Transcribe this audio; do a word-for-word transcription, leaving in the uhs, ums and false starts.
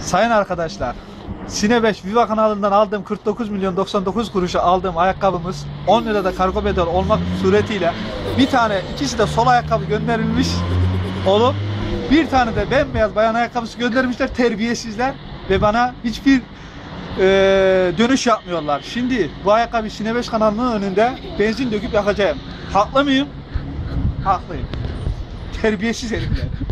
Sayın arkadaşlar, Sine beş Viva kanalından aldığım kırk dokuz milyon doksan dokuz kuruşa aldığım ayakkabımız on lirada kargo bedel olmak suretiyle bir tane, ikisi de sol ayakkabı gönderilmiş olup bir tane de bembeyaz bayan ayakkabısı göndermişler, terbiyesizler ve bana hiçbir e, dönüş yapmıyorlar. Şimdi bu ayakkabı Sine beş kanalının önünde benzin döküp yakacağım. Haklı mıyım? Haklıyım. Terbiyesiz herifler.